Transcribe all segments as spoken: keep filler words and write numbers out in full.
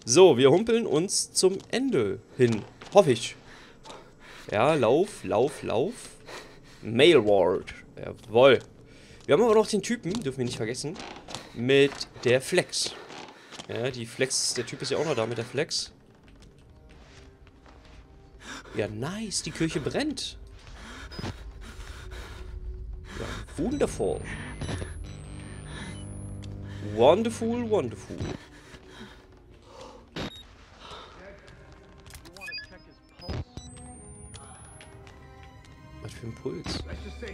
So, wir humpeln uns zum Ende hin. Hoffe ich. Ja, lauf, lauf, lauf. Mail Ward. Jawohl. Wir haben aber noch den Typen, dürfen wir nicht vergessen, mit der Flex. Ja, die Flex, der Typ ist ja auch noch da mit der Flex. Ja, nice, die Kirche brennt. Ja, wundervoll. Wonderful, wonderful. Was für ein Puls.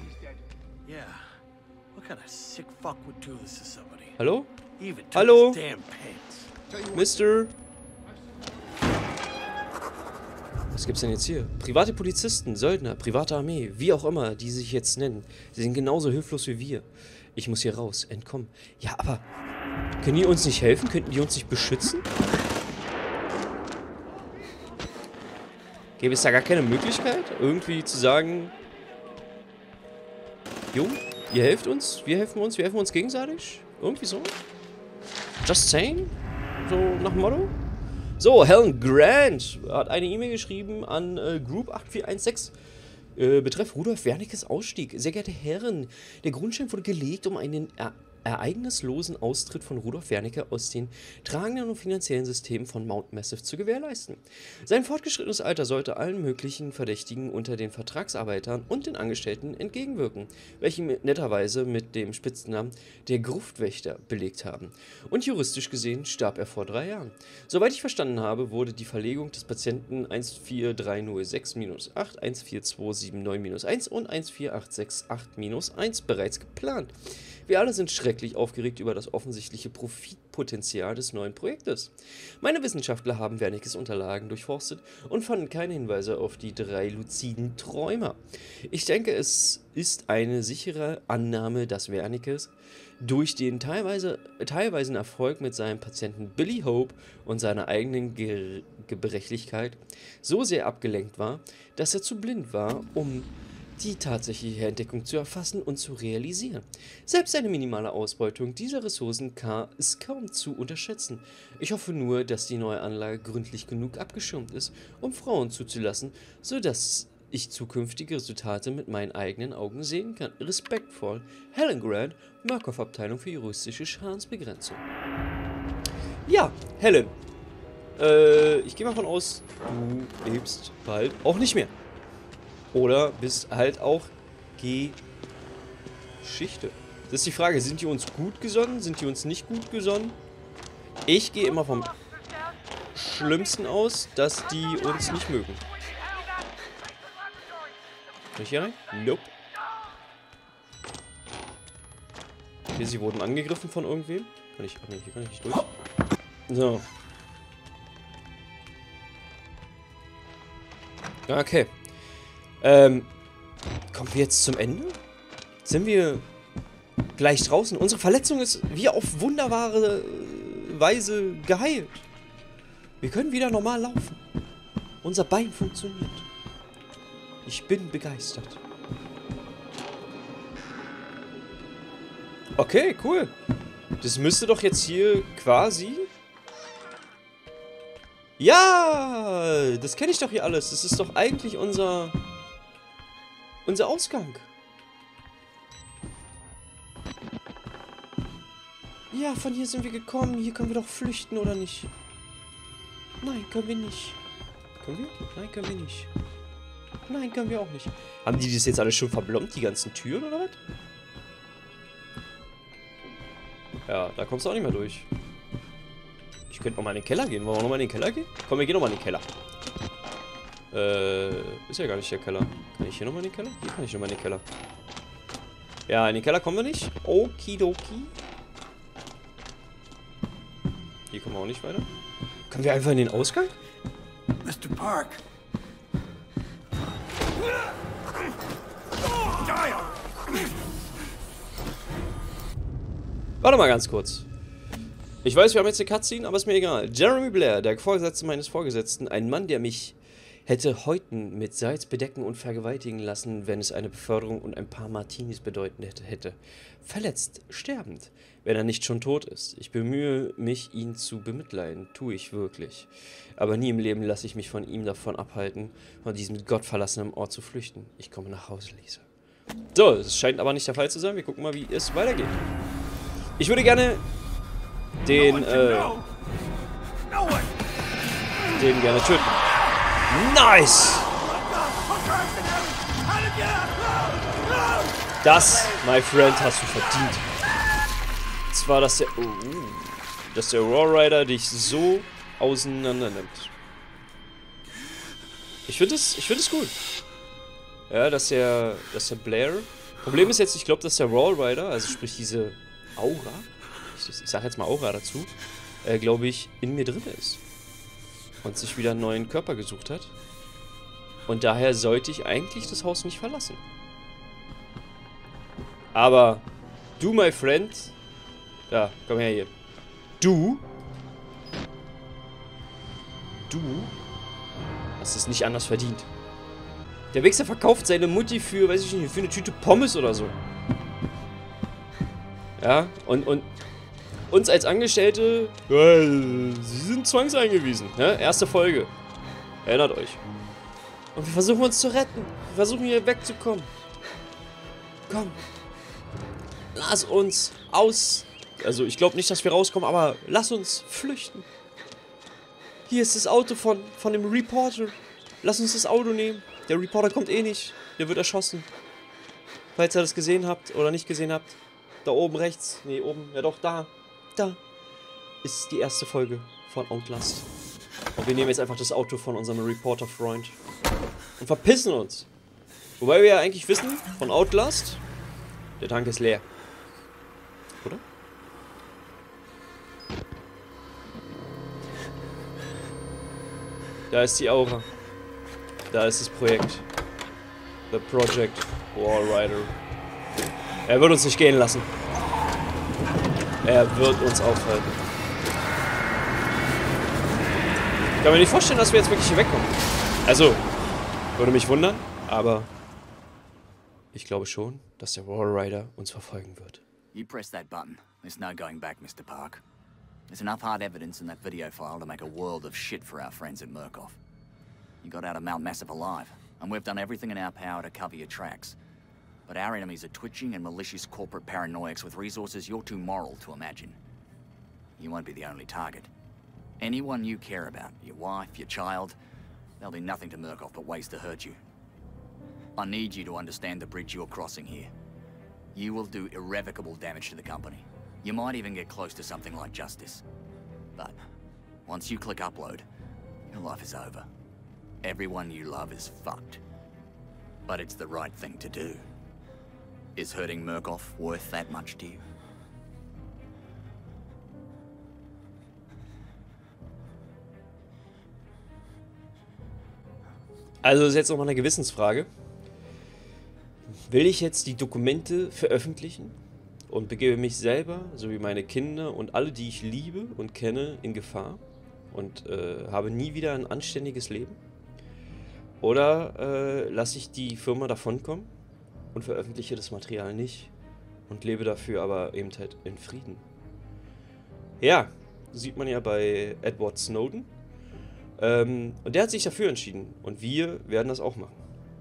Hallo? Hallo? Mister? Was gibt's denn jetzt hier? Private Polizisten, Söldner, private Armee, wie auch immer, die sich jetzt nennen. Sie sind genauso hilflos wie wir. Ich muss hier raus, entkommen. Ja, aber können die uns nicht helfen? Könnten die uns nicht beschützen? Gäbe es da gar keine Möglichkeit, irgendwie zu sagen, jo, ihr helft uns, wir helfen uns, wir helfen uns gegenseitig? Irgendwie so? Just saying? So nach dem Motto? So, Helen Grant hat eine E-Mail geschrieben an äh, Group acht vier eins sechs. Äh, betreff Rudolf Wernicke's Ausstieg. Sehr geehrte Herren, der Grundstein wurde gelegt, um einen er ereignislosen Austritt von Rudolf Wernicke aus den tragenden und finanziellen Systemen von Mount Massive zu gewährleisten. Sein fortgeschrittenes Alter sollte allen möglichen Verdächtigen unter den Vertragsarbeitern und den Angestellten entgegenwirken, welche netterweise mit dem Spitznamen der Gruftwächter belegt haben. Und juristisch gesehen starb er vor drei Jahren. Soweit ich verstanden habe, wurde die Verlegung des Patienten eins vier drei null sechs acht, eins vier zwei sieben neun eins und eins vier acht sechs acht eins bereits geplant. Wir alle sind schrecklich aufgeregt über das offensichtliche Profitpotenzial des neuen Projektes. Meine Wissenschaftler haben Wernickes Unterlagen durchforstet und fanden keine Hinweise auf die drei luziden Träumer. Ich denke, es ist eine sichere Annahme, dass Wernickes durch den teilweise, teilweisen Erfolg mit seinem Patienten Billy Hope und seiner eigenen Ge Gebrechlichkeit so sehr abgelenkt war, dass er zu blind war, um die tatsächliche Entdeckung zu erfassen und zu realisieren. Selbst eine minimale Ausbeutung dieser Ressourcen ist kaum zu unterschätzen. Ich hoffe nur, dass die neue Anlage gründlich genug abgeschirmt ist, um Frauen zuzulassen, sodass ich zukünftige Resultate mit meinen eigenen Augen sehen kann. Respektvoll, Helen Grant, Markov-Abteilung für juristische Schadensbegrenzung. Ja, Helen. Äh, ich gehe mal von aus, du lebst bald auch nicht mehr. Oder bist halt auch Geschichte. Das ist die Frage, sind die uns gut gesonnen? Sind die uns nicht gut gesonnen? Ich gehe immer vom Schlimmsten aus, dass die uns nicht mögen. Kann ich hier rein? Nope. Okay, sie wurden angegriffen von irgendwem. Kann ich... Ach nee, hier kann ich nicht durch. So. Okay. Ähm, kommen wir jetzt zum Ende? Sind wir gleich draußen? Unsere Verletzung ist wie auf wunderbare Weise geheilt. Wir können wieder normal laufen. Unser Bein funktioniert. Ich bin begeistert. Okay, cool. Das müsste doch jetzt hier quasi... Ja, das kenne ich doch hier alles. Das ist doch eigentlich unser... Unser Ausgang. Ja, von hier sind wir gekommen. Hier können wir doch flüchten, oder nicht? Nein, können wir nicht. Können wir? Nein, können wir nicht. Nein, können wir auch nicht. Haben die das jetzt alle schon verblombt, die ganzen Türen, oder was? Ja, da kommst du auch nicht mehr durch. Ich könnte nochmal in den Keller gehen. Wollen wir nochmal in den Keller gehen? Komm, wir gehen nochmal in den Keller. Äh, ist ja gar nicht der Keller. Kann ich hier nochmal in den Keller? Hier kann ich nochmal in den Keller. Ja, in den Keller kommen wir nicht. Okidoki. Hier kommen wir auch nicht weiter. Können wir einfach in den Ausgang? Mister Park. Warte mal ganz kurz. Ich weiß, wir haben jetzt eine Cutscene, aber ist mir egal. Jeremy Blair, der Vorgesetzte meines Vorgesetzten, ein Mann, der mich Hätte Häuten mit Salz bedecken und vergewaltigen lassen, wenn es eine Beförderung und ein paar Martinis bedeuten hätte. hätte. Verletzt, sterbend, wenn er nicht schon tot ist. Ich bemühe mich, ihn zu bemitleiden, tue ich wirklich. Aber nie im Leben lasse ich mich von ihm davon abhalten, von diesem gottverlassenen Ort zu flüchten. Ich komme nach Hause, Lisa. So, es scheint aber nicht der Fall zu sein. Wir gucken mal, wie es weitergeht. Ich würde gerne den, äh, den gerne töten. Nice! Das, my friend, hast du verdient. Und zwar, dass der, oh, dass der Rawrider dich so auseinander nimmt. Ich finde es, ich finde es gut. Ja, dass der, dass der Blair. Problem ist jetzt, ich glaube, dass der Rawrider, also sprich diese Aura, ich, ich sag jetzt mal Aura dazu, äh, glaube ich, in mir drin ist. Und sich wieder einen neuen Körper gesucht hat. Und daher sollte ich eigentlich das Haus nicht verlassen. Aber du, my friend, ja, komm her hier. Du, du hast es nicht anders verdient. Der Wichser verkauft seine Mutti für, weiß ich nicht, für eine Tüte Pommes oder so. Ja, und, und uns als Angestellte, ja, sie sind zwangseingewiesen. Ne? Erste Folge. Erinnert euch. Und wir versuchen uns zu retten. Wir versuchen hier wegzukommen. Komm. Lass uns aus. Also ich glaube nicht, dass wir rauskommen, aber lass uns flüchten. Hier ist das Auto von, von dem Reporter. Lass uns das Auto nehmen. Der Reporter kommt eh nicht. Der wird erschossen. Falls ihr das gesehen habt oder nicht gesehen habt. Da oben rechts. Nee, oben. Ja doch, da. Da ist die erste Folge von Outlast. Und wir nehmen jetzt einfach das Auto von unserem Reporter-Freund und verpissen uns. Wobei wir ja eigentlich wissen, von Outlast, der Tank ist leer. Oder? Da ist die Aura. Da ist das Projekt. The Project Rawrider. Er wird uns nicht gehen lassen. Er wird uns aufhalten. Ich kann mir nicht vorstellen, dass wir jetzt wirklich hier wegkommen. Also, würde mich wundern, aber ich glaube schon, dass der Rawrider uns verfolgen wird. You press that button. There's no going back, Mister Park. There's enough hard evidence in that video file to make a world of shit for our friends at Murkoff. You got out of Mount Massive alive, and we've done everything in our power to cover your tracks. But our enemies are twitching and malicious corporate paranoics with resources you're too moral to imagine. You won't be the only target. Anyone you care about, your wife, your child, they'll do nothing to Murkoff but ways to hurt you. I need you to understand the bridge you're crossing here. You will do irrevocable damage to the company. You might even get close to something like justice. But once you click upload, your life is over. Everyone you love is fucked. But it's the right thing to do. Is hurting Murkoff worth that much to you? Also das ist jetzt nochmal eine Gewissensfrage. Will ich jetzt die Dokumente veröffentlichen und begebe mich selber, sowie meine Kinder und alle, die ich liebe und kenne, in Gefahr und äh, habe nie wieder ein anständiges Leben? Oder äh, lasse ich die Firma davonkommen und veröffentliche das Material nicht und lebe dafür aber eben halt in Frieden? Ja, sieht man ja bei Edward Snowden. Ähm, und der hat sich dafür entschieden. Und wir werden das auch machen.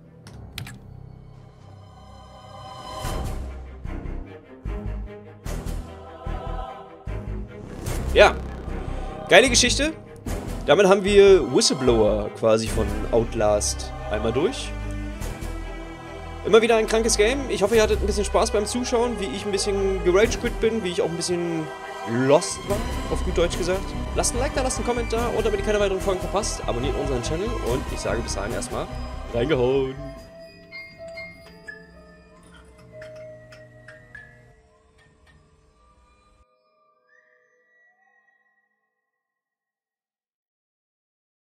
Ja, geile Geschichte. Damit haben wir Whistleblower quasi von Outlast einmal durch. Immer wieder ein krankes Game. Ich hoffe, ihr hattet ein bisschen Spaß beim Zuschauen, wie ich ein bisschen geragequit bin, wie ich auch ein bisschen lost war, auf gut Deutsch gesagt. Lasst ein Like da, lasst einen Kommentar und damit ihr keine weiteren Folgen verpasst, abonniert unseren Channel und ich sage bis dahin erstmal reingehauen.